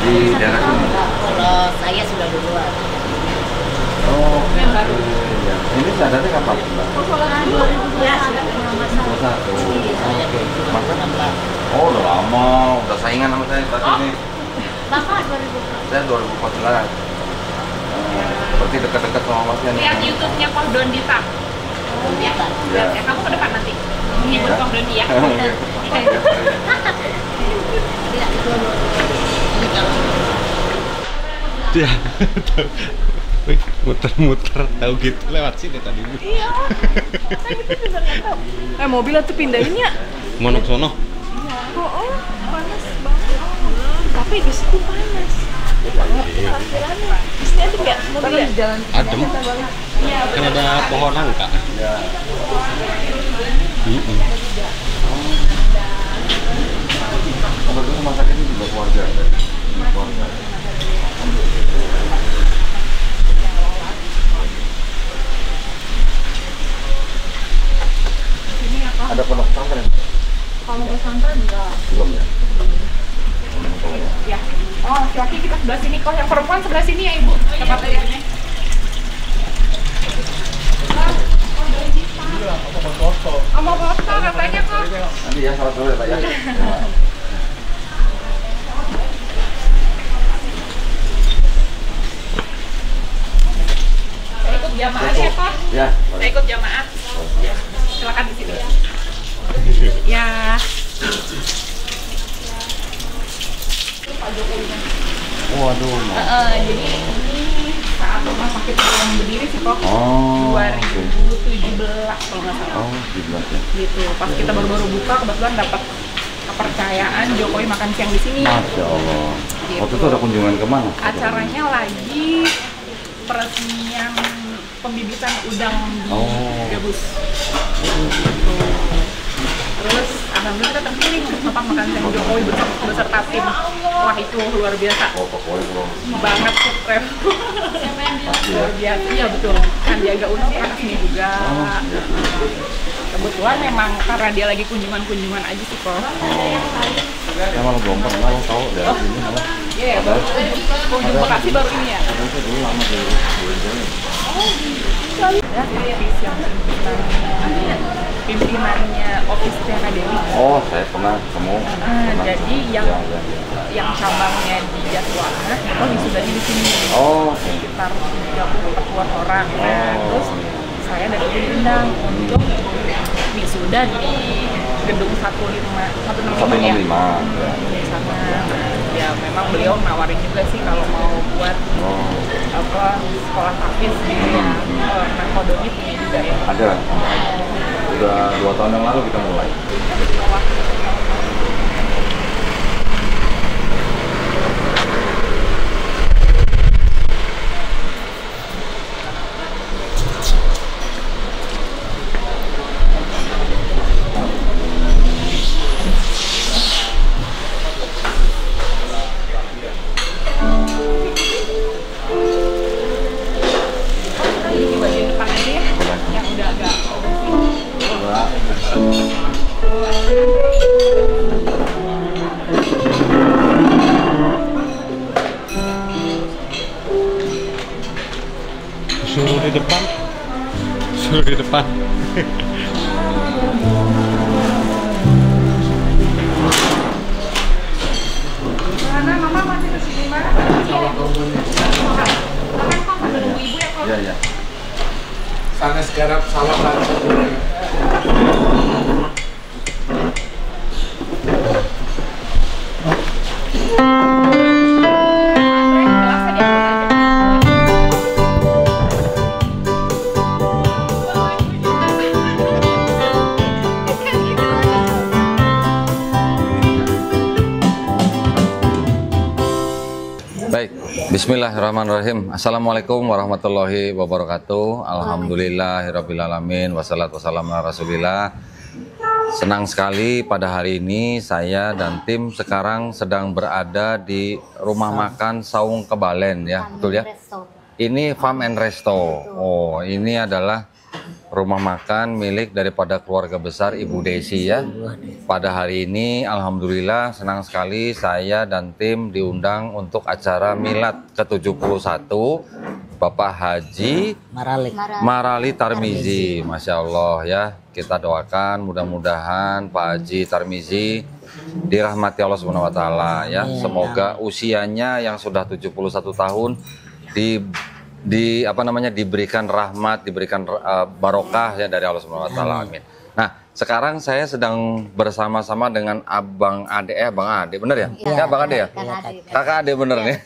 di daerah sini. Kalau saya sudah duluan. Oh, Yang baru. iya. Ini sadarnya kapan, Mbak? Ya, sudah kenal masa. Oh, satu. Saya Oke. 2016. Oh, udah lama, udah saingan sama saya terakhir ini. Bapak 2016. Saya 2014. Seperti dekat-dekat sama Mas Yan. Lihat YouTube-nya Koh Dondita. Ya, Pak. Ya. Ya, kamu ke depan nanti. Menghibur Koh Dondi ya. Tidak, itu ini kalau Ya, wih, muter-muter tahu gitu lewat sini tadi. Iya. Saya itu juga nggak tahu. Mobilnya tuh pindahin ya. Monok sono. Oh, panas banget. Tapi di situ panas. Di sini ada nggak mobilnya? Jalan. Adem. Iya, Kan ada pohon nangka. Ya. Kebetulan masak ini juga keluarga. Keluarga. Ada pondok pesantren? Kalau pesantren enggak. Belum ya? Ya. Oh, laki-laki kita sebelah sini. Kok yang perempuan sebelah sini ya, Ibu? Tempat tidurnya. Oh, mau foto katanya kok. Nanti ya, salat dulu ya Pak ya. Saya ikut jamaah ya, Pak. Ya. Saya ikut jamaah. Ya. Silakan di sini. Ya. Pak Jokowinya. Waduh. Jadi ini saat rumah sakit belum berdiri sih kok. Oh. 2017 kalau nggak salah. Oh, 17 ya. Gitu. Pas kita baru-baru buka kebetulan dapat kepercayaan Jokowi makan siang di sini. Masya Allah. Gitu. Waktu itu ada kunjungan kemana? Acaranya lagi peresmian pembibitan udang di Oh. Gabus. Gitu. Terus alhamdulillah kita terpilih untuk makan siang Jokowi beserta tim. Wah itu luar biasa. Oh, pokoknya belum. Banget sukses. Luar biasa. Iya betul. Sandiaga Uno kan kesini juga. Oh, iya. Kebetulan memang karena dia lagi kunjungan aja sih kok. Ya malah belum pernah lo tahu dari sini malah. Iya, baru kunjung Bekasi baru ini ya. Ada itu dulu lama dulu. Ya, jadi office yang pimpinannya Office Tiana Dewi. Oh, saya pernah ketemu. Pernah. Jadi Ya, ya, ya. yang cabangnya di Jatiwangi itu disudahnya di sini. Oh, Sekitar 30-40 orang. Nah, Oh. terus saya dari itu diundang untuk wisuda di gedung 165 ya. 165. Ya. Di sana. Ya memang beliau nawarin juga sih kalau mau buat Oh, sekolah tahfiz gitu ya. Nah, Kodoni punya juga ya. ada. Udah 2 tahun yang lalu kita mulai. Di bagian depan aja ya, yang udah agak Suruh di depan. Suruh di depan. mana mama masih di sini mana? Silakan kok ada nunggu ibu ya kok. Iya, iya. Sana sekarang salam langsung. Baik, bismillahirrahmanirrahim. Assalamualaikum warahmatullahi wabarakatuh. Alhamdulillahirrabbilalamin. Wassalatu wassalamu ala rasulillah. Senang sekali pada hari ini saya dan tim sekarang sedang berada di rumah makan Saung Kebalen ya, betul ya? Ini Farm and Resto. Oh, ini adalah rumah makan milik daripada keluarga besar Ibu Desi ya. Pada hari ini alhamdulillah senang sekali saya dan tim diundang untuk acara milad ke-71 Bapak Haji Marali Tarmizi. Masya Allah ya, kita doakan mudah-mudahan Pak Haji Tarmizi dirahmati Allah Subhanahu wa taala ya. Semoga usianya yang sudah 71 tahun diberikan rahmat, diberikan barokah ya dari Allah Subhanahu wa taala. Amin. Nah, sekarang saya sedang bersama-sama dengan Abang Ade, Abang Ade, bener ya? Ya, Abang Ade ya? Kakak Ade bener nih.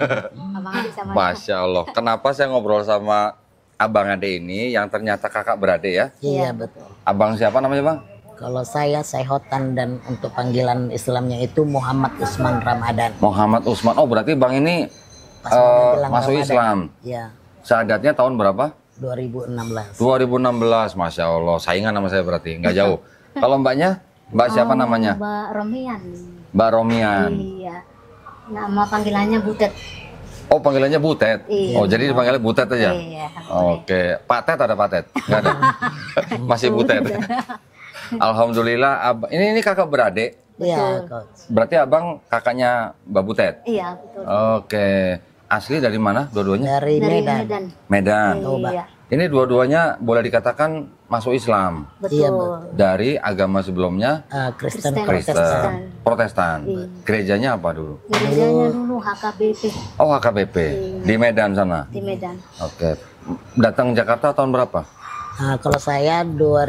Masya Allah. Kenapa saya ngobrol sama Abang Ade ini yang ternyata kakak beradik ya? Iya, betul. Abang siapa namanya, Bang? Kalau saya Saihotan, dan untuk panggilan Islamnya itu Muhammad Usman Ramadan. Muhammad Usman. Oh, berarti Bang ini masuk Ramadan. Islam. Iya. Syahadatnya tahun berapa? 2016. 2016. Masya Allah. Saingan sama saya berarti, nggak jauh. Kalau mbaknya? Mbak siapa namanya? Mbak Romian. Mbak Romian. Iya. Nama panggilannya Butet. Oh, panggilannya Butet. Iya. Oh, jadi dipanggilnya Butet aja? Iya. Oke. Pak Tet ada Pak Tet? Nggak ada? Masih Butet. Alhamdulillah. Ini kakak beradik? Iya, Coach. Berarti abang kakaknya Mbak Butet? Iya, betul. Oke. Asli dari mana dua-duanya? Dari Dari Medan. Medan. Medan. Iya. Ini dua-duanya boleh dikatakan masuk Islam. Betul. Iya, betul. Dari agama sebelumnya Kristen Kristen. Protestan. Protestan. Iya. Gerejanya apa dulu? Gerejanya dulu HKBP Oh, HKBP. Di Medan sana. di Medan. Oke. Datang Jakarta tahun berapa? Kalau saya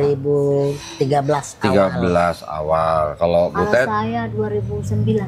2013 13 awal. Kalau Kalau Butet saya 2009.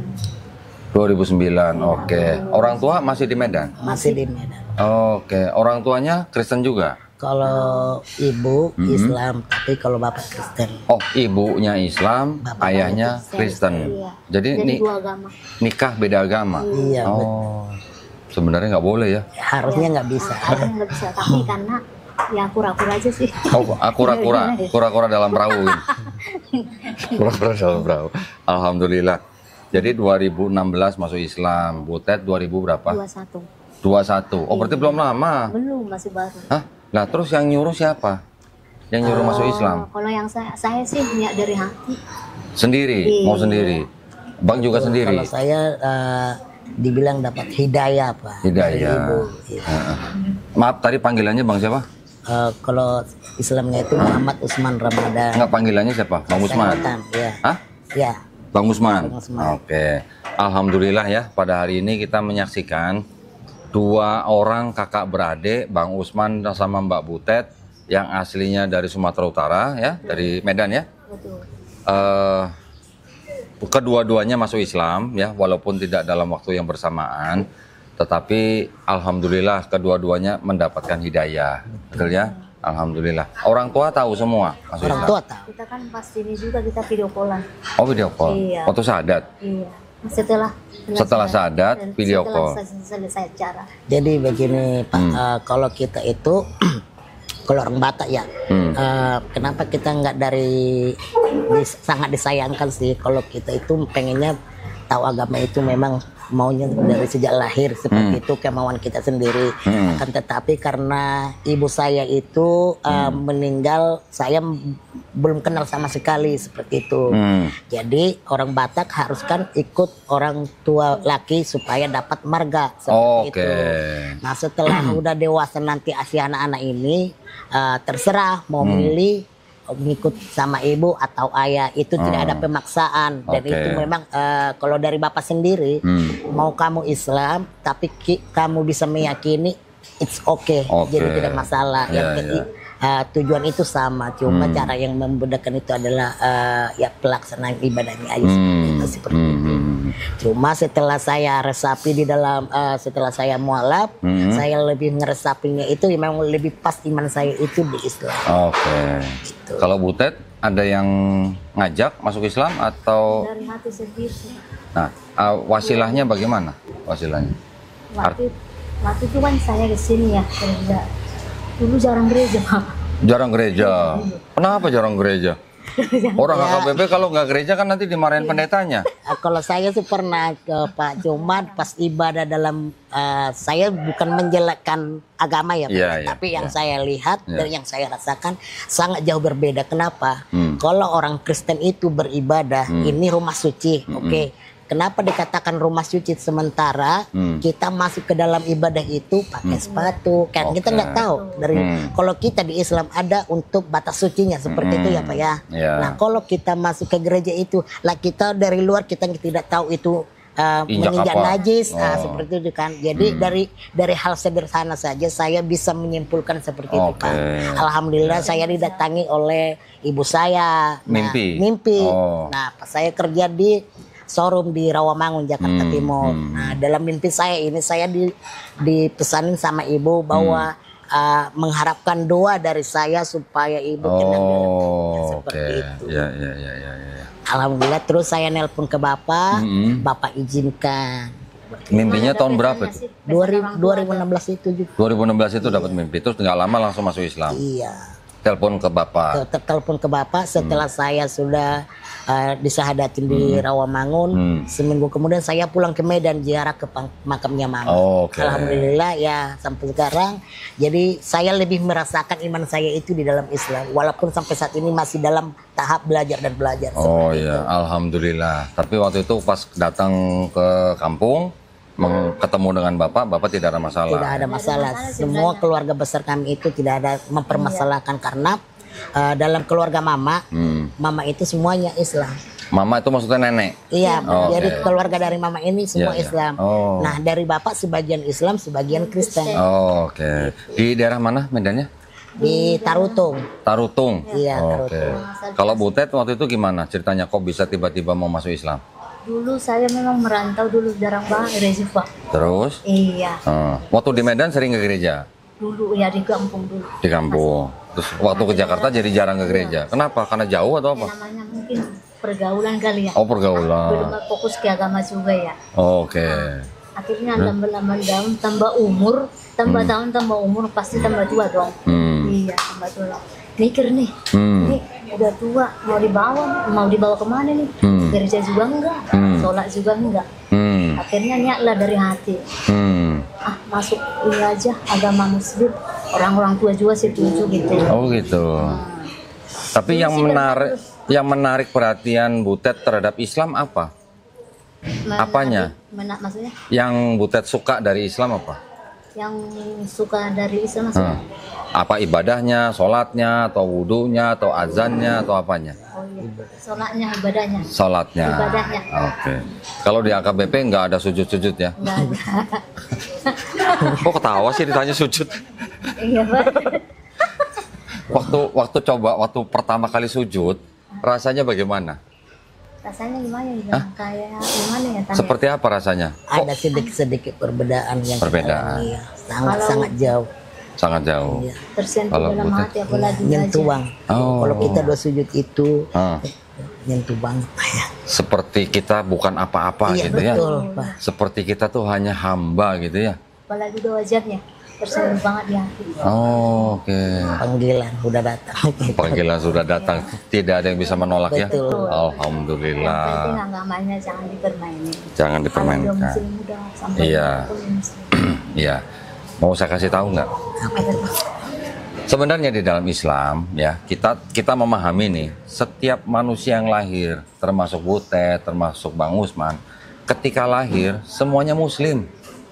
2009. Oke. Orang tua masih di Medan? masih di Medan. Oke. Orang tuanya Kristen juga? Kalau ibu Islam, tapi kalau bapak Kristen. Oh, ibunya Islam, Bapaknya ayahnya Kristen. Iya. Jadi Dua agama. nikah beda agama. Iya, betul. Oh. Sebenarnya nggak boleh ya? Harusnya nggak bisa. Ada yang nggak bisa, tapi karena ya kura-kura aja sih. Oh, kura-kura dalam perahu. Kura-kura dalam perahu. Alhamdulillah. Jadi 2016 masuk Islam, Butet 2000 berapa? 21. 21. Oh, berarti belum lama. Belum, masih baru. Hah? Nah, terus yang nyuruh siapa? Yang nyuruh masuk Islam? Kalau yang saya sih niat dari hati. Sendiri, Iya. mau sendiri. Bang juga sendiri. Kalau saya dibilang dapat hidayah, Pak. Dari Hidayah. ibu. Iya. Maaf, tadi panggilannya Bang siapa? Kalau Islamnya itu Muhammad Usman Ramadan. Enggak, panggilannya siapa? Bang Usman. Saihotan, ya. Hah? Ya. Bang Usman. Bang Usman. Oke. Alhamdulillah ya, pada hari ini kita menyaksikan dua orang kakak beradik, Bang Usman sama Mbak Butet, yang aslinya dari Sumatera Utara ya, dari Medan ya. Betul. Kedua-duanya masuk Islam ya, walaupun tidak dalam waktu yang bersamaan, tetapi alhamdulillah kedua-duanya mendapatkan hidayah. Betul ya? Alhamdulillah. Orang tua tahu semua masuk Orang Islam. tua tahu. Kita kan pas ini juga kita video callan. Oh, video call. Iya. Waktu syahadat. Iya. Setelah syahadat, video call. Selesai acara. Jadi begini, Pak, kalau kita itu kalau orang Batak ya, kenapa kita nggak sangat disayangkan sih kalau kita itu pengennya tahu agama itu memang maunya dari sejak lahir seperti itu kemauan kita sendiri. Akan tetapi karena ibu saya itu meninggal, saya belum kenal sama sekali seperti itu. Jadi orang Batak harus kan ikut orang tua laki supaya dapat marga seperti itu. Nah, setelah udah dewasa nanti si anak-anak ini terserah mau milih ngikut sama ibu atau ayah, itu tidak ada pemaksaan. Dan itu memang kalau dari bapak sendiri mau kamu Islam tapi kamu bisa meyakini it's okay. Jadi tidak masalah. Tujuan itu sama, cuma cara yang membedakan itu adalah ya pelaksanaan ibadahnya aja seperti itu. Cuma setelah saya resapi di dalam setelah saya mualaf, saya lebih ngeresapinya itu memang lebih pas iman saya itu di Islam. Gitu. Kalau Butet ada yang ngajak masuk Islam atau Dari hati sendiri. nah, wasilahnya bagaimana? Wasilahnya? Waktu itu kan saya kesini ya kerja. Dulu jarang gereja, Pak. Jarang gereja. Kenapa jarang gereja? Orang AKBP kalau nggak gereja kan nanti dimarahin pendetanya. Kalau saya sih pernah ke Pak, cuman pas ibadah dalam saya bukan menjelekkan agama ya Pak, Iya, iya, tapi yang iya. saya lihat Iya. dan yang saya rasakan sangat jauh berbeda. Kenapa? Kalau orang Kristen itu beribadah, ini rumah suci, oke. Kenapa dikatakan rumah suci sementara kita masuk ke dalam ibadah itu pakai sepatu? Kan kita nggak tahu dari kalau kita di Islam ada untuk batas sucinya seperti itu ya Pak ya. Iya. Nah kalau kita masuk ke gereja itu, lah kita dari luar kita tidak tahu itu menginjak apa? najis, Oh. seperti itu kan. Jadi dari hal sederhana saja saya bisa menyimpulkan seperti itu Oke. Pak. Alhamdulillah saya didatangi oleh ibu saya. Nah, Mimpi? Oh. Nah pas saya kerja di showroom di Rawamangun Jakarta Timur. Nah dalam mimpi saya ini saya dipesanin sama ibu bahwa mengharapkan doa dari saya supaya ibu tenang dalam hidupnya, Oh, seperti oke. itu. Ya. Alhamdulillah terus saya nelpon ke bapak, bapak izinkan. Mimpinya tahun berapa tuh? 2016 itu juga. 2016 itu dapat mimpi, terus nggak lama langsung masuk Islam. Iya. Telepon ke bapak. Telepon ke bapak setelah saya sudah disahadatin di Rawamangun. Seminggu kemudian saya pulang ke Medan ziarah ke makamnya mama. Oh, oke. Alhamdulillah ya sampai sekarang. Jadi saya lebih merasakan iman saya itu di dalam Islam. Walaupun sampai saat ini masih dalam tahap belajar dan belajar. Oh seperti iya, itu. alhamdulillah. Tapi waktu itu pas datang ke kampung, ketemu dengan bapak tidak ada masalah. Tidak ada masalah. Semua keluarga besar kami itu tidak ada mempermasalahkan karena dalam keluarga mama, mama itu semuanya Islam. Mama itu maksudnya nenek. Iya, Oh, jadi oke. keluarga dari mama ini semua Iya, iya. Islam. Oh. Nah, dari bapak sebagian Islam, sebagian Kristen. Oh, oke. Di daerah mana medannya? Di Tarutung. Tarutung. Iya, Oke. Kalau Butet waktu itu gimana ceritanya? Kok bisa tiba-tiba mau masuk Islam? Dulu saya memang merantau dulu jarang banget gereja Pak. Terus? Iya, Waktu di Medan sering ke gereja? dulu ya di kampung dulu. Di kampung. Terus waktu ke Jakarta jadi jarang ke gereja. Kenapa? Karena jauh atau apa? Namanya mungkin pergaulan kali ya. Oh, Belum pergaulan. fokus ke agama juga ya. Oke. Akhirnya lama-lama tahun tambah umur, tambah tahun tambah umur pasti tambah tua dong. Iya, tambah tua. Mikir nih, ini udah tua mau dibawa kemana nih? Gereja juga enggak, sholat juga enggak. Akhirnya niatlah dari hati. Masuk ini aja agama Muslim. Orang-orang tua juga setuju gitu. Oh gitu. Tapi yang menarik perhatian Butet terhadap Islam apa? Apanya? Maksudnya Yang Butet suka dari Islam apa? yang suka dari Islam maksudnya? Apa ibadahnya, sholatnya, atau wudhunya, atau azannya, atau apanya? Oh iya, sholatnya, ibadahnya. Sholatnya. Ibadahnya. Oke. Kalau di AKBP nggak ada sujud-sujud ya? Enggak ada. Kok ketawa sih ditanya sujud? Iya, Pak. Waktu pertama kali sujud, rasanya bagaimana? Rasanya gimana ya? Kayak gimana ya? Tanya? Seperti apa rasanya? Ada sedikit-sedikit perbedaan yang kita Perbedaan. alami, ya. Sangat jauh. Sangat jauh. Iya. Tersentuh Kalau dalam Butet? hati apalagi Nyentuh aja. bang. Oh. Kalau kita dua sujud itu Ah, nyentuh banget Pak ya. seperti kita bukan apa-apa Iya gitu ya. betul Pak. Seperti kita tuh hanya hamba gitu ya. Apalagi udah wajarnya. Tersentuh banget di hati. Oh, oke. Panggilan udah datang. Panggilan sudah datang, tidak ada yang bisa menolak ya. Betul. Yang penting Alhamdulillah. agamanya jangan dipermainin. Jangan Kalau udah dipermainkan. muslim udah sampai Iya. muslim. Iya. Mau saya kasih tahu nggak? Apa itu? Sebenarnya di dalam Islam ya kita memahami nih setiap manusia yang lahir, termasuk Butet, termasuk Bang Usman, ketika lahir semuanya Muslim.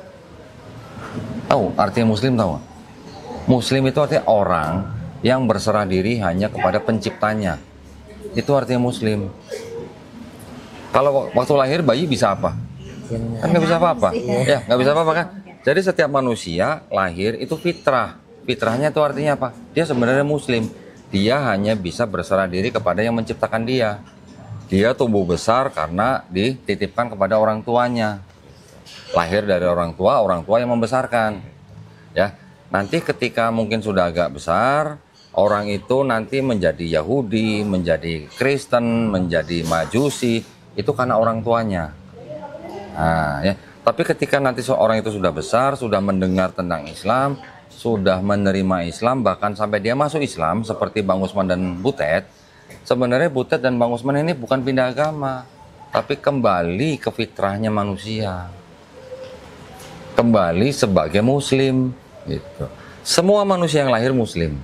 Tahu artinya Muslim tahu nggak? Muslim itu artinya orang yang berserah diri hanya kepada penciptanya. Itu artinya Muslim. Kalau waktu lahir bayi bisa apa? Kan nggak bisa apa-apa. Ya nggak bisa apa-apa kan? Jadi setiap manusia lahir itu fitrah. Fitrahnya itu artinya apa? Dia sebenarnya Muslim. Dia hanya bisa berserah diri kepada yang menciptakan dia. Dia tumbuh besar karena dititipkan kepada orang tuanya. Lahir dari orang tua yang membesarkan. Ya, nanti ketika mungkin sudah agak besar, orang itu nanti menjadi Yahudi, menjadi Kristen, menjadi Majusi, itu karena orang tuanya. Nah, ya. Tapi ketika nanti seorang itu sudah besar, sudah mendengar tentang Islam, sudah menerima Islam, bahkan sampai dia masuk Islam, seperti Bang Usman dan Butet, sebenarnya Butet dan Bang Usman ini bukan pindah agama, tapi kembali ke fitrahnya manusia. Kembali sebagai muslim gitu. Semua manusia yang lahir muslim.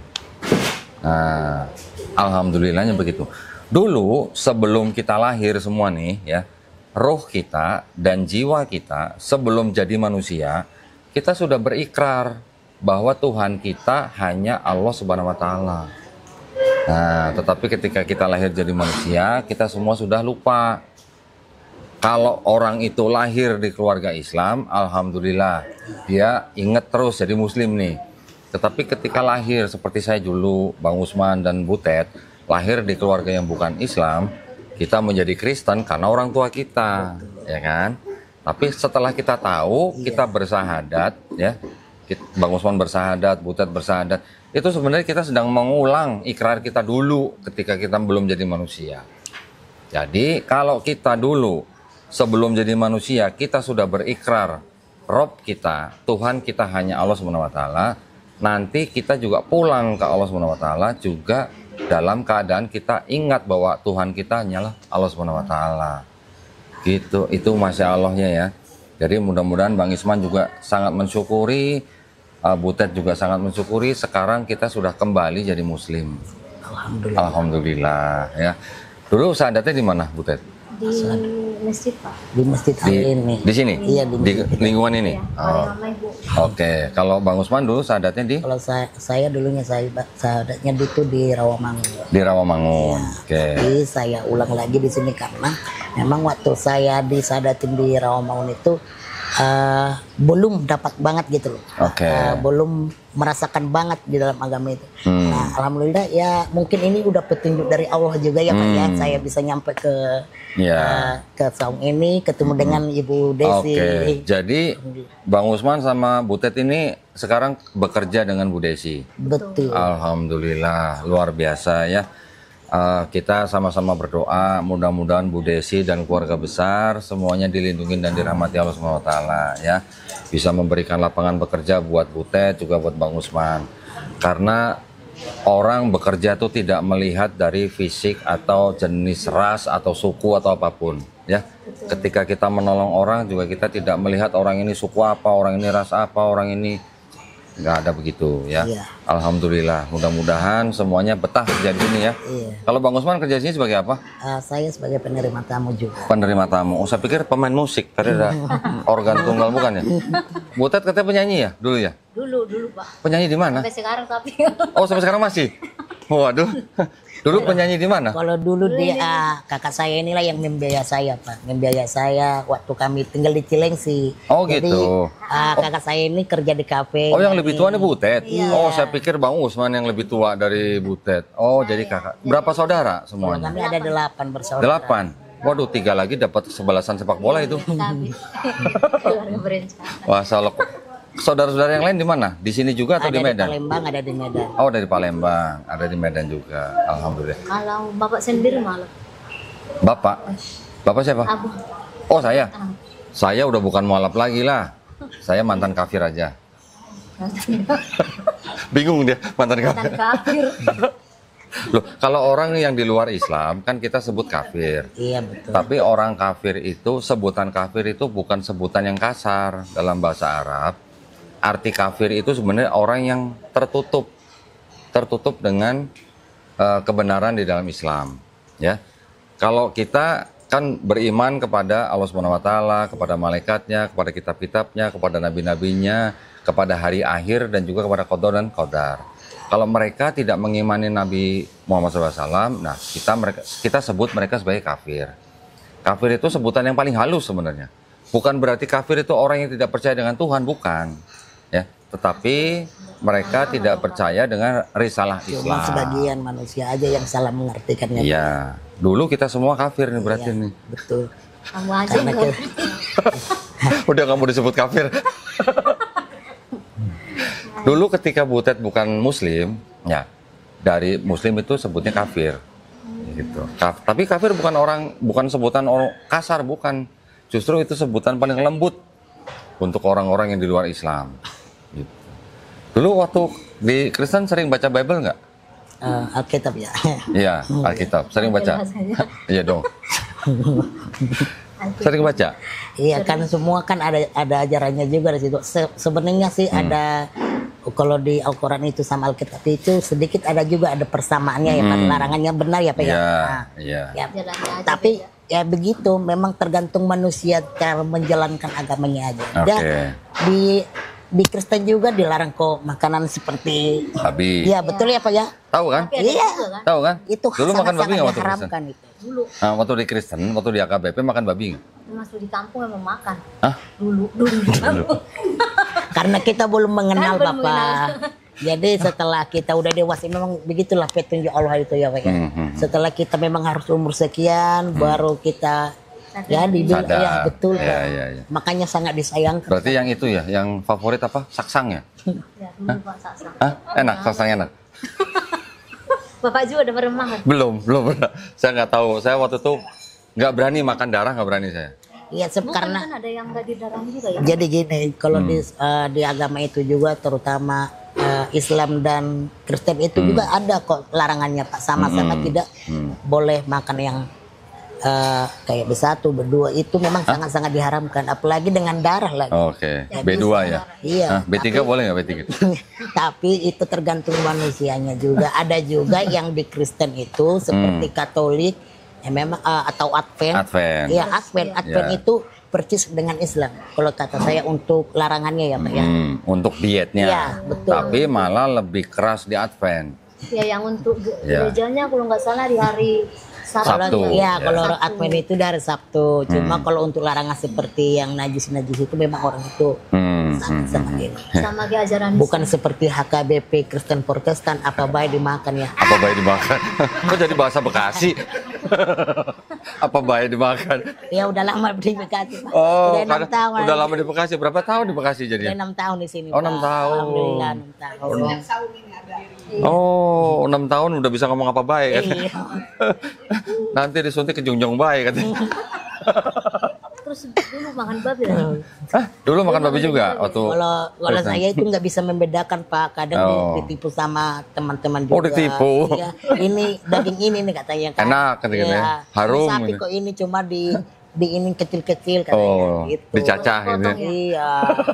Nah, alhamdulillahnya begitu. Dulu sebelum kita lahir semua nih ya, roh kita dan jiwa kita sebelum jadi manusia, kita sudah berikrar bahwa Tuhan kita hanya Allah Subhanahu wa taala. Nah, tetapi ketika kita lahir jadi manusia, kita semua sudah lupa. Kalau orang itu lahir di keluarga Islam, alhamdulillah, dia ingat terus jadi muslim nih. Tetapi ketika lahir seperti saya dulu, Bang Usman dan Butet, lahir di keluarga yang bukan Islam, kita menjadi Kristen karena orang tua kita, ya kan? Tapi setelah kita tahu, kita bersahadat, ya, Bang Usman bersahadat, Butet bersahadat, itu sebenarnya kita sedang mengulang ikrar kita dulu ketika kita belum jadi manusia. Jadi kalau kita dulu sebelum jadi manusia, kita sudah berikrar, Rob kita, Tuhan kita hanya Allah Subhanahu wa taala. Nanti kita juga pulang ke Allah Subhanahu wa taala juga dalam keadaan kita ingat bahwa Tuhan kita hanyalah Allah Subhanahu wa taala. Gitu, itu Masya Allahnya ya. Jadi mudah-mudahan Bang Isman juga sangat mensyukuri, Butet juga sangat mensyukuri, sekarang kita sudah kembali jadi muslim. Alhamdulillah. Alhamdulillah ya. Dulu sahadatnya di mana, Butet? Di masjid, Pak. Di masjid ini. Di sini? Iya, di masjid. Lingkungan ini? Iya, Oh. ramai, Bu. Oke, kalau Bang Usman dulu sahadatnya di? Kalau saya dulunya sahadatnya itu di Rawamangun. Di Rawamangun. Oke. Tapi saya ulang lagi di sini karena memang waktu saya disadatin di Rawamangun itu belum dapat banget gitu loh. Oke. Belum merasakan banget di dalam agama itu. Nah, alhamdulillah ya mungkin ini udah petunjuk dari Allah juga ya Pak ya. Saya bisa nyampe ke Ya. ke saung ini, ketemu dengan Ibu Desi. Oke. Jadi Bang Usman sama Butet ini sekarang bekerja dengan Bu Desi. Betul. Alhamdulillah, luar biasa ya. Kita sama-sama berdoa mudah-mudahan Bu Desi dan keluarga besar semuanya dilindungi dan dirahmati Allah Subhanahu wa taala ya. Bisa memberikan lapangan bekerja buat Butet juga buat Bang Usman. Karena orang bekerja itu tidak melihat dari fisik atau jenis ras atau suku atau apapun ya. Ketika kita menolong orang juga kita tidak melihat orang ini suku apa, orang ini ras apa, orang ini nggak ada begitu ya. Iya. Alhamdulillah, mudah-mudahan semuanya betah kerja di sini ya. Iya. Kalau Bang Usman kerja di sini sebagai apa? Saya sebagai penerima tamu juga. Penerima tamu. Oh, saya pikir pemain musik, tadi ada organ tunggal bukan ya? Butet katanya penyanyi ya dulu ya? Dulu, Pak. Penyanyi di mana? Sampai sekarang tapi. Oh, sampai sekarang masih? Waduh. Dulu penyanyi di mana? Kalau dulu dia kakak saya inilah yang membiayai saya Pak, membiayai saya waktu kami tinggal di Cilengsi. Oh, Jadi, gitu. kakak saya ini kerja di kafe. Oh, yang lebih tua nih Butet? Iya. Oh, saya pikir Bang Usman yang lebih tua dari Butet. Oh, jadi kakak. Berapa saudara semuanya? Kami ada 8 bersaudara. 8. Waduh, 3 lagi dapat sebelasan sepak bola itu. Kami keluarga berencana. Wah, salah. Saudara-saudara yang lain di mana? Di sini juga atau Ada di Medan? Palembang, ada di Medan. Oh, dari Palembang, ada di Medan juga. Alhamdulillah. Kalau Bapak sendiri malah. Bapak? Bapak siapa? Aku. Oh, saya. Saya udah bukan mualaf lagi lah. Saya mantan kafir aja. Bingung dia, mantan kafir. Dan kafir. Loh, kalau orang yang di luar Islam kan kita sebut kafir. Iya betul. Tapi orang kafir itu, sebutan kafir itu bukan sebutan yang kasar dalam bahasa Arab. Arti kafir itu sebenarnya orang yang tertutup. Tertutup dengan kebenaran di dalam Islam, ya. Kalau kita kan beriman kepada Allah Subhanahu wa taala, kepada malaikatnya, kepada kitab-kitabnya, kepada nabi-nabinya, kepada hari akhir dan juga kepada qada dan qadar. Kalau mereka tidak mengimani Nabi Muhammad SAW, nah kita sebut mereka sebagai kafir. Kafir itu sebutan yang paling halus sebenarnya. Bukan berarti kafir itu orang yang tidak percaya dengan Tuhan, bukan. Ya, tetapi mereka tidak percaya dengan risalah Cuma Islam. sebagian manusia aja yang salah mengartikannya. Iya, dulu kita semua kafir nih berarti Iya, nih. betul. Kamu aja Karena enggak. Udah kamu disebut kafir. Dulu ketika Butet bukan Muslim, ya dari Muslim itu sebutnya kafir, gitu. Tapi kafir bukan sebutan orang kasar, bukan. Justru itu sebutan paling lembut untuk orang-orang yang di luar Islam. Gitu. Dulu waktu di Kristen sering baca Bible nggak? Alkitab ya. Iya, Alkitab. Sering baca? Iya dong. Sering baca? Iya kan semua kan ada ajarannya juga di situ. Sebenarnya sih ada kalau di Al-Quran itu sama Alkitab itu sedikit ada juga ada persamaannya ya kan, larangannya benar ya Pak ya. Iya. Ya, Jalannya aja tapi beda. ya begitu memang tergantung manusia cara menjalankan agamanya aja. Dan di Kristen juga dilarang kok makanan seperti babi. Iya betul ya Pak ya. Tahu kan? Tapi ada Iya. juga kan? Tahu kan? Itu Dulu makan babi sangat-sangat nggak waktu Kristen? diharamkan itu. Dulu Nah, waktu di Kristen, waktu di AKBP makan babi nggak? masuk di kampung emang makan. Hah? Dulu di kampung. Karena kita belum mengenal Kan belum Bapak. Jadi setelah kita udah dewasa memang begitulah petunjuk Allah itu ya Pak ya. Setelah kita memang harus umur sekian baru kita ya dibilang Sadar. ya betul Iya, Pak. iya, iya. Makanya sangat disayangkan. Berarti yang itu ya, yang favorit apa? Saksang ya? Ya dulu Pak Saksang. Hah? Enak, saksang enak? Bapak juga udah pernah makan. Belum pernah. Saya nggak tahu. Saya waktu itu nggak berani makan darah, nggak berani saya. Iya Bukan karena kan ada yang nggak di dalam juga ya. jadi gini kalau di agama itu juga terutama Islam dan Kristen itu juga ada kok larangannya Pak, sama-sama tidak boleh makan yang kayak bersatu berdua itu memang sangat-sangat diharamkan apalagi dengan darah lagi. Oke. B2 ya? Iya. Hah? B3 boleh nggak B3? Tapi itu tergantung manusianya juga. Ada juga yang di Kristen itu seperti Katolik, ya memang atau Advent. Iya Advent. Advent Ya. itu persis dengan Islam. Kalau kata saya untuk larangannya ya Pak ya. Untuk dietnya. Iya, betul. Tapi malah lebih keras di Advent. Ya yang untuk Ya. gerejanya kalau nggak salah di hari Sabtu. Iya, Ya. kalau Advent itu dari Sabtu. Cuma kalau untuk larangan seperti yang najis-najis itu memang orang itu sangat ini. sama ke ajaran Bukan seperti HKBP Kristen Protestan apa baik dimakan ya. Apa baik dimakan? Kok jadi bahasa Bekasi? Apa baik dimakan? Ya udah lama di Bekasi. Pak. Oh, Udah 6 tahun. udah lama di Bekasi. Berapa tahun di Bekasi Udah jadi? 6 tahun di sini. Oh, Pak. 6 tahun. Alhamdulillah 6 tahun. Oh, 6 tahun udah bisa ngomong apa baik kan? Iya. Nanti disuntik ke Jungjong baik katanya. Terus dulu makan babi lah. Hah? Dulu makan babi juga waktu Kalau saya itu nggak bisa membedakan Pak, kadang Oh. ditipu sama teman-teman juga. Oh, ditipu. Iya. Ini daging ini nih katanya kan. Enak katanya, Iya. harum Ini sapi gitu. kok ini cuma di ini kecil-kecil katanya Oh, gitu. dicacah gitu. Iya.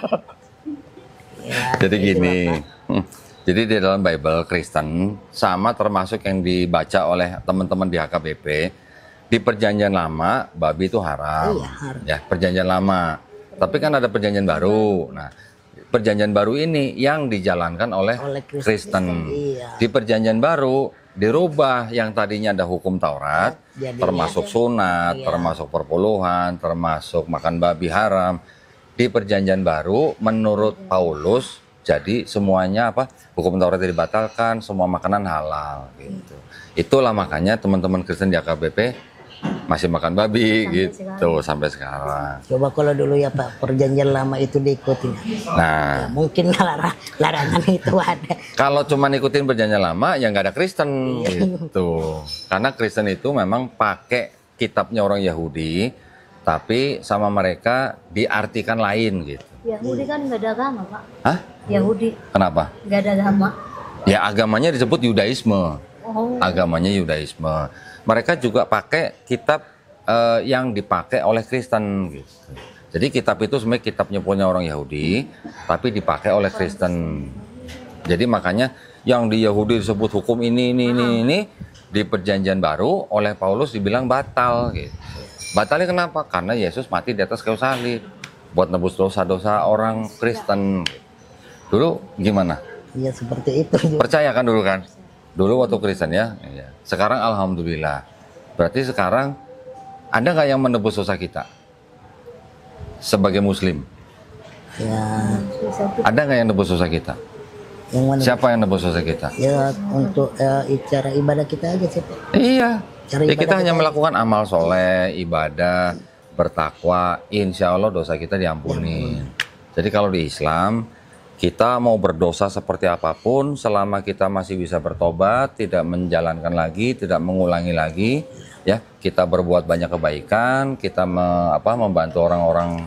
Ya, Jadi gitu gini. lah, Pak. Jadi di dalam Bible Kristen sama termasuk yang dibaca oleh teman-teman di HKBP di Perjanjian Lama babi itu haram. Iya, haram. Ya, Perjanjian Lama. Tapi kan ada Perjanjian Baru. Nah, Perjanjian Baru ini yang dijalankan oleh Kristen. Iya. Di Perjanjian Baru dirubah yang tadinya ada hukum Taurat, Jadi, termasuk sunat, Iya. termasuk perpuluhan, termasuk makan babi haram. Di Perjanjian Baru menurut Paulus jadi semuanya apa? Hukum Taurat dibatalkan, semua makanan halal gitu. Itulah makanya teman-teman Kristen di AKBP masih makan babi gitu sampai sekarang. Coba kalau dulu ya Pak, perjanjian lama itu diikutin. Nah, Mungkin larangan itu ada. kalau cuma ikutin Perjanjian Lama ya nggak ada Kristen gitu. Karena Kristen itu memang pakai kitabnya orang Yahudi, tapi sama mereka diartikan lain gitu. Yahudi kan nggak ada agama Pak. Hah? Yahudi Kenapa? nggak ada agama. Ya agamanya disebut Yudaisme. Oh. Agamanya Yudaisme. Mereka juga pakai kitab yang dipakai oleh Kristen gitu. Jadi kitab itu sebenarnya kitabnya punya orang Yahudi, tapi dipakai oleh Kristen. Jadi makanya yang di Yahudi disebut hukum ini, di Perjanjian Baru oleh Paulus dibilang batal gitu. Batalnya kenapa? Karena Yesus mati di atas kayu salib buat nebus dosa-dosa orang Kristen. Dulu gimana? Iya seperti itu. Percaya kan dulu kan? Dulu waktu Kristen ya. Iya. Sekarang alhamdulillah. Berarti sekarang ada nggak yang menebus dosa kita sebagai Muslim? Ya, Ada nggak yang menebus dosa kita? yang mana? Siapa yang menebus dosa kita? Ya untuk cara ibadah kita aja sih Pak. Iya. Cara Ya, ibadah kita hanya kita. melakukan amal soleh, ibadah, bertakwa. Insya Allah dosa kita diampuni. Jadi kalau di Islam kita mau berdosa seperti apapun, selama kita masih bisa bertobat, tidak menjalankan lagi, tidak mengulangi lagi, ya kita berbuat banyak kebaikan, kita membantu orang-orang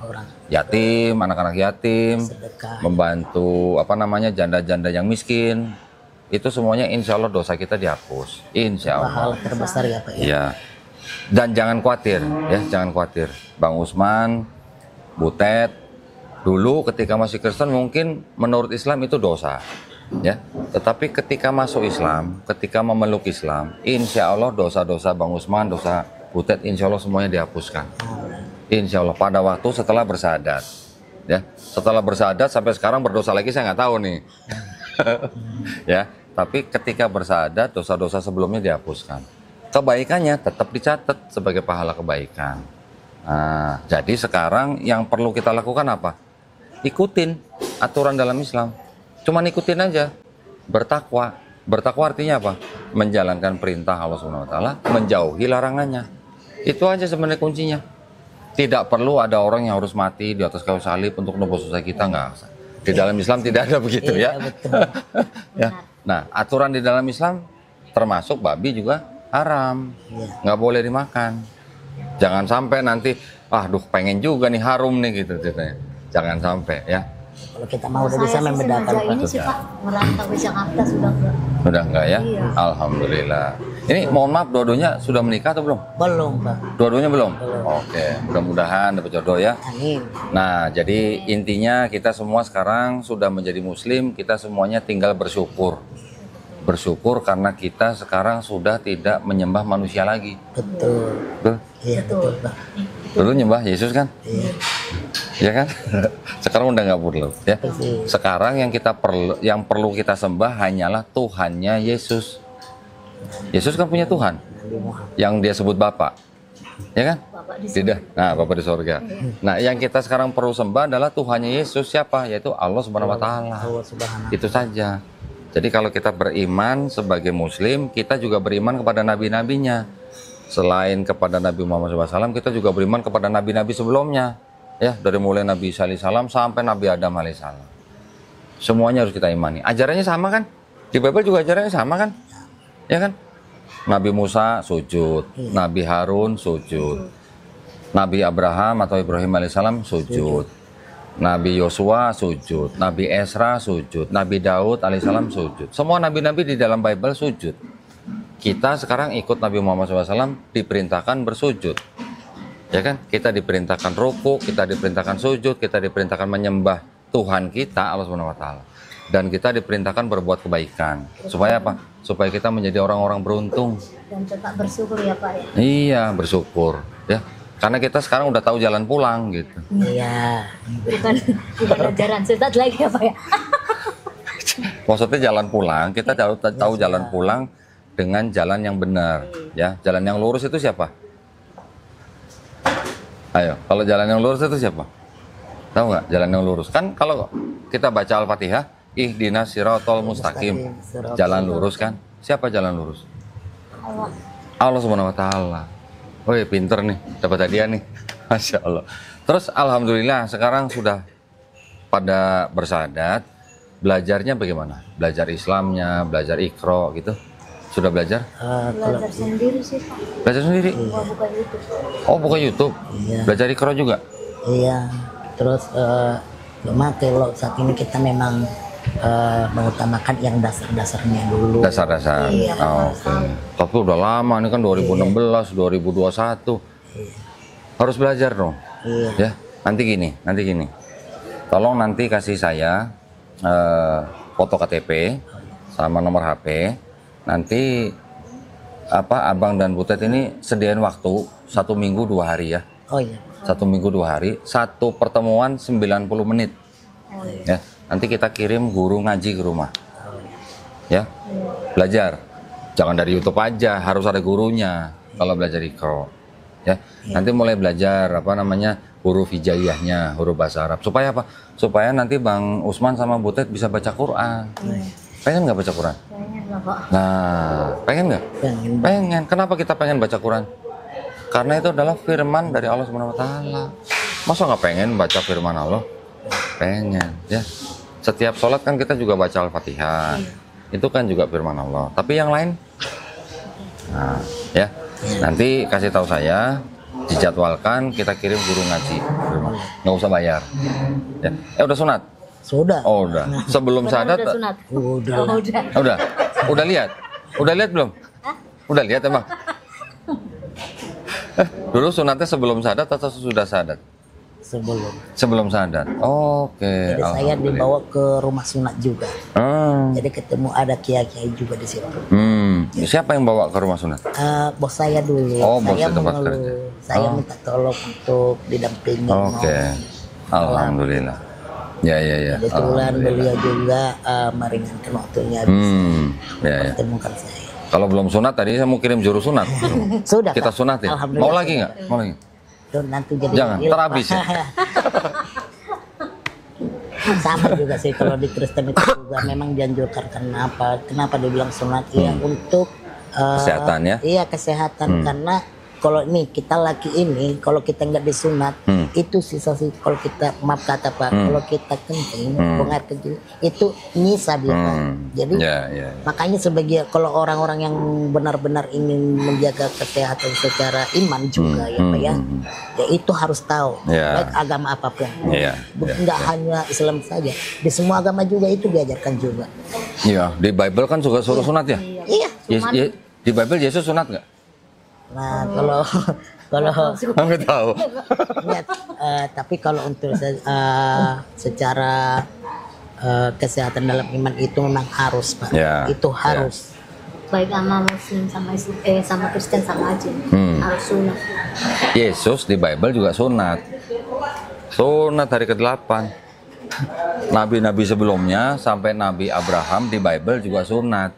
yatim, anak-anak yatim, Sedekah. membantu janda-janda yang miskin, itu semuanya insya Allah dosa kita dihapus. Insya Allah. Pahala terbesar ya Pak ya. Ya. Dan jangan khawatir, ya, jangan khawatir. Bang Usman, Butet, dulu ketika masih Kristen mungkin menurut Islam itu dosa, ya. Tetapi ketika masuk Islam, ketika memeluk Islam, insya Allah dosa-dosa Bang Usman, dosa Butet, insya Allah semuanya dihapuskan. Insya Allah pada waktu setelah bersahadat, ya. Setelah bersahadat sampai sekarang berdosa lagi saya nggak tahu nih, ya. Tapi ketika bersahadat dosa-dosa sebelumnya dihapuskan. Kebaikannya tetap dicatat sebagai pahala kebaikan. Nah, jadi sekarang yang perlu kita lakukan apa? Ikutin aturan dalam Islam. Cuman ikutin aja. Bertakwa. Bertakwa artinya apa? Menjalankan perintah Allah Subhanahu wa taala, menjauhi larangannya. Itu aja sebenarnya kuncinya. Tidak perlu ada orang yang harus mati di atas kayu salib untuk nebus dosa kita, enggak. Di dalam Islam tidak ada begitu ya. Ya. Nah, aturan di dalam Islam termasuk babi juga haram, nggak boleh dimakan. Jangan sampai nanti, aduh pengen juga nih harum nih gitu ceritanya. Jangan sampai ya. Kalau kita mau udah bisa membedakan Pak. Ini sih Pak, merantau ke Jakarta sudah enggak. Sudah enggak ya? Iya. Alhamdulillah. Ini mohon maaf, dua-duanya sudah menikah atau belum? Belum Pak. Dua-duanya belum? Oke, mudah-mudahan dapat jodoh ya. Amin. Nah, jadi intinya kita semua sekarang sudah menjadi muslim, kita semuanya tinggal bersyukur. Bersyukur karena kita sekarang sudah tidak menyembah manusia lagi. Betul. Betul? Iya betul Pak. Dulu nyembah Yesus kan? Iya. Ya kan? Sekarang udah nggak perlu ya. Sekarang yang perlu kita sembah hanyalah Tuhannya Yesus. Yesus kan punya Tuhan yang dia sebut Bapa. Ya kan? Tidak. Nah, Bapa di sorga. Nah, yang kita sekarang perlu sembah adalah Tuhannya Yesus. Siapa? Yaitu Allah Subhanahu wa taala. Allah Subhanahu. Itu saja. Jadi kalau kita beriman sebagai muslim, kita juga beriman kepada nabi-nabinya. Selain kepada Nabi Muhammad SAW, kita juga beriman kepada nabi-nabi sebelumnya. Ya, dari mulai Nabi Isa alaihissalam sampai Nabi Adam alaihissalam. Semuanya harus kita imani. Ajarannya sama kan? Di Bible juga ajarannya sama kan? Ya kan? Nabi Musa sujud, Nabi Harun sujud, Nabi Abraham atau Ibrahim alaihissalam sujud, Nabi Yosua sujud, Nabi Esra sujud, Nabi Daud alaihissalam sujud. Semua nabi-nabi di dalam Bible sujud. Kita sekarang ikut Nabi Muhammad SAW diperintahkan bersujud. Ya kan? Kita diperintahkan ruku, kita diperintahkan sujud, kita diperintahkan menyembah Tuhan kita Allah Subhanahu wa taala. Dan kita diperintahkan berbuat kebaikan. Supaya apa? Supaya kita menjadi orang-orang beruntung. Dan tetap bersyukur ya Pak ya. Iya, bersyukur ya. Karena kita sekarang udah tahu jalan pulang gitu. Iya. Bukan ajaran sesat lagi ya Pak ya. Maksudnya jalan pulang, kita tahu jalan pulang dengan jalan yang benar, ya. Jalan yang lurus itu siapa? Ayo, kalau jalan yang lurus itu siapa? Tahu nggak jalan yang lurus? Kan kalau kita baca Al-Fatihah, ihdinas siratal mustaqim, jalan lurus kan? Siapa jalan lurus? Allah. Allah Subhanahu wa taala. Woi, pinter nih, dapat hadiah nih. Masya Allah. Terus alhamdulillah sekarang sudah pada bersahadat. Belajarnya bagaimana? Belajar Islamnya, belajar Iqra gitu. Sudah belajar? Belajar sendiri sih Pak. Belajar sendiri? Buka YouTube. Oh, buka YouTube. Iya. Belajar Iqra juga? Iya. Terus cuma kalau saat ini kita memang mengutamakan yang dasar-dasarnya dulu. Dasar-dasar. Iya, Oh, oke. Tapi udah lama, ini kan 2016, 2021. Harus belajar dong. Iya. Ya, nanti gini. Tolong nanti kasih saya foto KTP sama nomor HP. Nanti Abang dan Butet ini sediain waktu 1 minggu 2 hari ya. Oh iya. 1 minggu 2 hari, satu pertemuan 90 menit. Ya, nanti kita kirim guru ngaji ke rumah. Ya, belajar. Jangan dari YouTube aja, harus ada gurunya kalau belajar Iqra. Ya, nanti mulai belajar huruf hijaiyahnya, huruf bahasa Arab. Supaya apa? Supaya nanti Bang Usman sama Butet bisa baca Quran. Pengen nggak baca Quran? Pengen lah Pak. Nah, pengen nggak? Pengen. Kenapa kita pengen baca Quran? Karena itu adalah firman dari Allah Subhanahu wa taala. Masa nggak pengen baca firman Allah? Pengen, ya. Setiap sholat kan kita juga baca Al-Fatihah. Itu kan juga firman Allah. Tapi yang lain? Nah, ya. Nanti kasih tahu saya, dijadwalkan kita kirim guru ngaji. Nggak usah bayar. Ya. Udah sunat? Sudah. Oh, udah. Sebelum Padahal syahadat udah sunat. Udah. Oh, udah. udah. Udah lihat? Udah lihat belum? Udah lihat emang? Dulu sunatnya sebelum syahadat atau sudah syahadat? Sebelum. Sebelum syahadat. Oke. Jadi saya dibawa ke rumah sunat juga. Hmm. Jadi ketemu ada kiai-kiai juga di situ. Siapa yang bawa ke rumah sunat? Bos saya dulu. Oh, bos saya di tempat mengeluh. kerja. Saya Oh. minta tolong untuk didampingi. Oke. Alhamdulillah. Ya. Kebetulan beliau juga meringankan waktunya bisa Ya. pertemukan saya. Kalau belum sunat tadi saya mau kirim juru sunat. Sudah. Kita Pak. sunatin. Alhamdulillah. Mau lagi nggak? Mau lagi? Tuh, nanti jadi Jangan, terhabis ya. Sama juga sih kalau di Kristen itu juga memang dianjurkan kenapa dibilang sunat ya untuk Kesehatan ya? Iya kesehatan karena kalau nih kita laki ini kalau kita nggak disunat itu sisa sih kalau kita maaf kata Pak kalau kita kencing buang air kencing itu nyisa dia Pak. Jadi Ya. makanya sebagai kalau orang-orang yang benar-benar ingin menjaga kesehatan secara iman juga ya Pak ya itu harus tahu Ya. baik agama apapun Iya. nggak hanya Islam saja di semua agama juga itu diajarkan juga. Iya, di Bible kan juga suruh sunat ya? Iya. Di Bible Yesus sunat nggak? Nah kalau Nggak tahu. Enggak, tapi kalau untuk secara kesehatan dalam iman itu memang harus Pak. Ya, Itu harus. Baik sama Muslim sama Kristen sama aja. Harus sunat. Yesus di Bible juga sunat. Sunat hari ke-8. Nabi-nabi sebelumnya sampai Nabi Abraham di Bible juga sunat.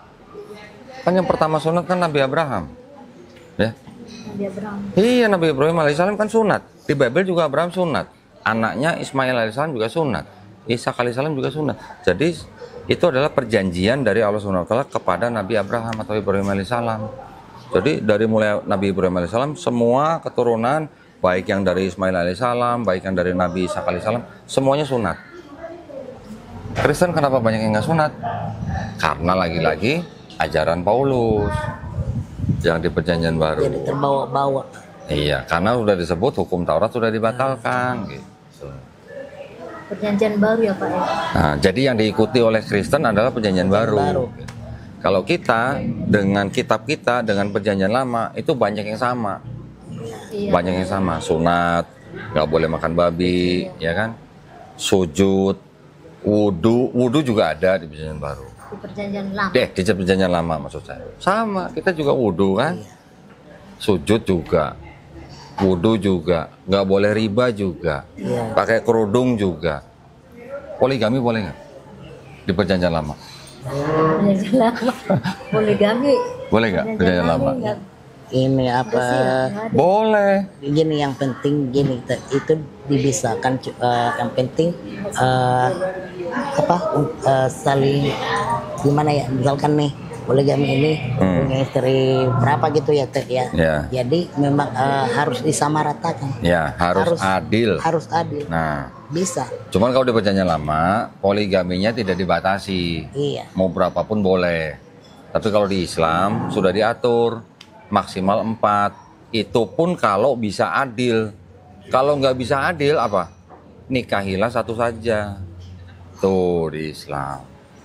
Kan yang pertama sunat kan Nabi Abraham. Ya. Nabi Abraham. Iya, Nabi Ibrahim alaihissalam kan sunat. Di Bible juga Abraham sunat. Anaknya Ismail alaihissalam juga sunat. Ishak alaihissalam juga sunat. Jadi itu adalah perjanjian dari Allah SWT kepada Nabi Abraham atau Ibrahim alaihissalam. Jadi dari mulai Nabi Ibrahim alaihissalam semua keturunan baik yang dari Ismail alaihissalam, baik yang dari Nabi Ishak alaihissalam, semuanya sunat. Kristen kenapa banyak yang nggak sunat? Karena lagi-lagi ajaran Paulus yang di Perjanjian Baru. Jadi terbawa-bawa. Iya, karena sudah disebut hukum Taurat sudah dibatalkan. Gitu. Perjanjian baru ya Pak ya. Nah, jadi yang diikuti oleh Kristen adalah Perjanjian Baru. Kalau kita dengan kitab kita dengan Perjanjian Lama itu banyak yang sama. Iya. Banyak yang sama. Sunat, nggak boleh makan babi, ya kan? Sujud, wudu juga ada di Perjanjian Baru. Di perjanjian lama. Di Perjanjian Lama maksud saya. Sama, kita juga wudu kan? Sujud juga. Wudu juga. Nggak boleh riba juga. Pakai kerudung juga. Poligami boleh nggak? Di Perjanjian Lama. Perjanjian lama. Poligami. Boleh nggak? Perjanjian Lama. nggak. Ini apa? Boleh. Gini yang penting gini itu dibisakan yang penting saling gimana ya misalkan nih poligami ini punya istri berapa gitu ya Teh ya. Jadi memang harus disamaratakan. Ya, harus adil. Harus adil. Nah, Bisa. cuman kalau di Perjanjian Lama poligaminya tidak dibatasi. Iya. Mau berapapun boleh. Tapi kalau di Islam sudah diatur maksimal 4. Itu pun kalau bisa adil. Kalau nggak bisa adil apa? Nikahilah satu saja. Tuh di Islam.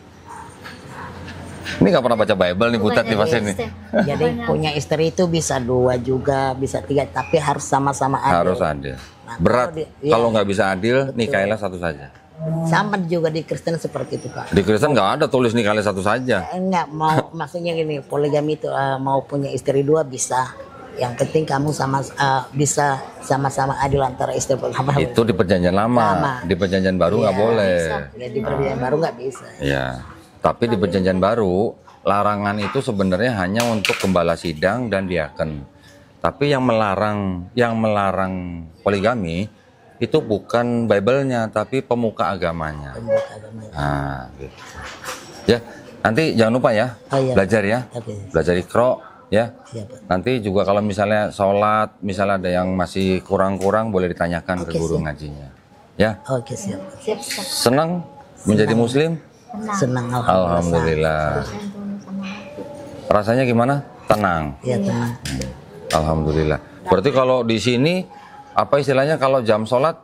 Ini nggak pernah baca Bible nih Butet nih pasti nih. Jadi punya istri itu bisa 2 juga, bisa 3, tapi harus sama-sama adil. Harus adil. Nah, Berat. kalau Kalau nggak bisa adil, nikahilah satu saja. Sama juga di Kristen seperti itu Pak. Di Kristen nggak ada tulis nikahilah satu saja. Enggak mau maksudnya gini poligami itu mau punya istri 2 bisa. Yang penting kamu bisa sama-sama adil antara istri pertama. Itu di Perjanjian Lama. Di Perjanjian Baru nggak boleh. Ya, di perjanjian baru nggak bisa. Ya. Tapi di Perjanjian Baru larangan itu sebenarnya hanya untuk gembala sidang dan diaken. Tapi yang melarang poligami itu bukan Bible-nya tapi pemuka agamanya. Nah, gitu. Ya, nanti jangan lupa ya, belajar ya. Belajar Iqra ya. Nanti juga kalau misalnya sholat, misalnya ada yang masih kurang-kurang boleh ditanyakan ke guru ngajinya. Ya. Oke, siap. Senang menjadi muslim? Senang Alhamdulillah. Rasanya gimana? Tenang. Iya, tenang. Alhamdulillah. Berarti kalau di sini apa istilahnya kalau jam sholat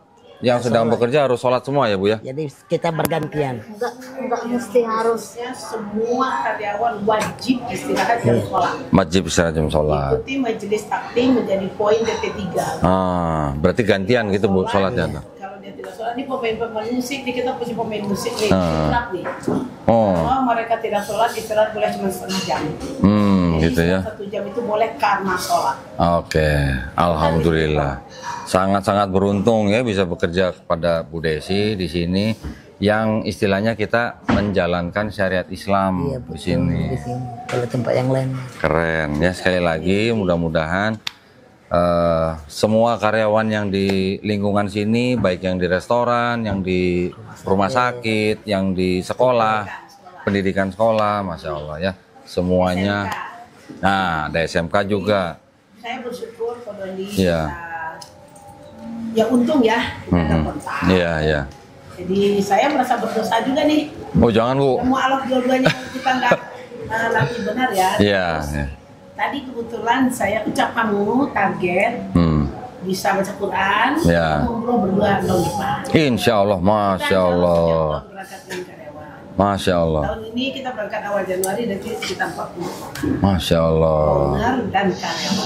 yang sedang bekerja harus sholat semua ya Bu ya? Jadi kita bergantian. Enggak mesti harus. Semua karyawan wajib istirahat jam sholat. Wajib istirahat jam sholat. Ikuti majelis taklim menjadi poin DT3. Berarti gantian gitu Bu sholatnya. Kalau dia tidak sholat, ini pemain musik, nih kita punya pemain musik nih, sholat nih. Oh. Kalau mereka tidak sholat, istirahat boleh cuma setengah jam. Jadi Gitu ya. 1 jam itu boleh karena sholat. Oke, alhamdulillah. Sangat-sangat beruntung ya bisa bekerja kepada Bu Desi di sini yang istilahnya kita menjalankan syariat Islam Iya, di betul, sini. di sini. Kalau tempat yang lain. Keren ya, sekali lagi mudah-mudahan semua karyawan yang di lingkungan sini, baik yang di restoran, yang di rumah sakit, yang di sekolah, pendidikan sekolah, Masya Allah ya, semuanya. Nah, ada SMK juga. Saya bersyukur kalau ini Iya. ya untung ya kita ada kontak. Iya, iya. Jadi saya merasa berdosa juga nih. Oh, jangan Bu. Mau alok dua-duanya kita nggak latih benar ya. Iya, iya. Tadi kebetulan saya ucap kamu target bisa baca Quran, Ya. ngobrol berdua tahun depan. Insya Allah, Masya Allah. Berangkat dengan karyawan. Masya Allah. Tahun ini kita berangkat awal Januari dan sekitar 40 orang. Masya Allah. Owner dan karyawan.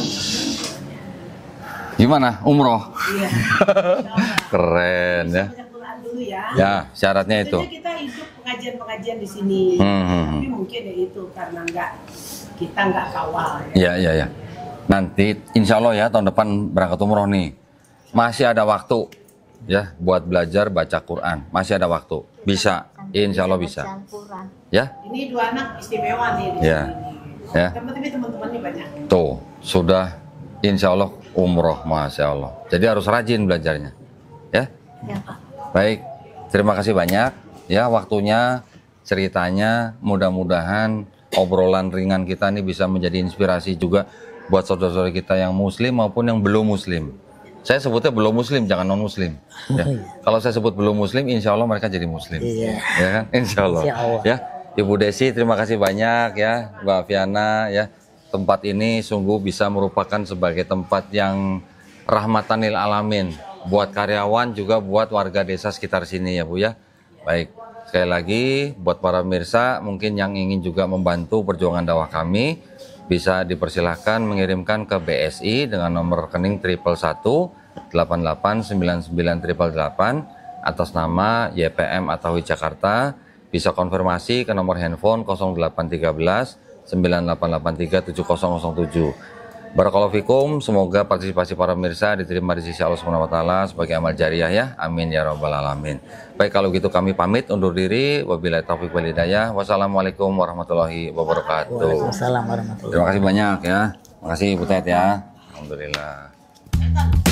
Gimana umroh? Iya. Keren ya. Baca Quran dulu ya. Ya, syaratnya itu. Tentunya kita hidup pengajian-pengajian di sini. Tapi mungkin ya itu karena kita nggak kawal. Iya, iya, iya. Nanti insya Allah ya tahun depan berangkat umroh nih. Masih ada waktu ya buat belajar baca Quran. Masih ada waktu. Bisa. Insya Allah bisa. Quran. Ya. Ini 2 anak istimewa nih di Ya. sini. Ya. Teman-temannya banyak. Tuh, sudah insya Allah umroh, Masya Allah. Jadi harus rajin belajarnya. Ya. Ya, Pak. Baik, terima kasih banyak. Ya, waktunya, ceritanya, mudah-mudahan obrolan ringan kita ini bisa menjadi inspirasi juga buat saudara-saudara kita yang muslim maupun yang belum muslim. Saya sebutnya belum muslim, jangan non muslim. Ya. Kalau saya sebut belum muslim, insya Allah mereka jadi muslim. Iya. Ya kan? Insya Allah. Insya Allah. Ya, Ibu Desi, terima kasih banyak ya, Mbak Fiana ya. Tempat ini sungguh bisa merupakan sebagai tempat yang rahmatan lil alamin buat karyawan juga buat warga desa sekitar sini ya Bu ya. Baik, sekali lagi buat para pemirsa mungkin yang ingin juga membantu perjuangan dakwah kami bisa dipersilahkan mengirimkan ke BSI dengan nomor rekening 111889988 atas nama YPM Atawi Jakarta. Bisa konfirmasi ke nomor handphone 0813 9883 7007. Barakallahu fikum, semoga partisipasi para pemirsa diterima di sisi Allah Subhanahu wa taala sebagai amal jariah ya. Amin ya rabbal alamin. Baik, kalau gitu kami pamit undur diri. Wabillahi taufiq wal hidayah. Wassalamualaikum warahmatullahi wabarakatuh. Waalaikumsalam warahmatullahi wabarakatuh. Terima kasih banyak ya. Terima kasih Bu Tet ya. Alhamdulillah.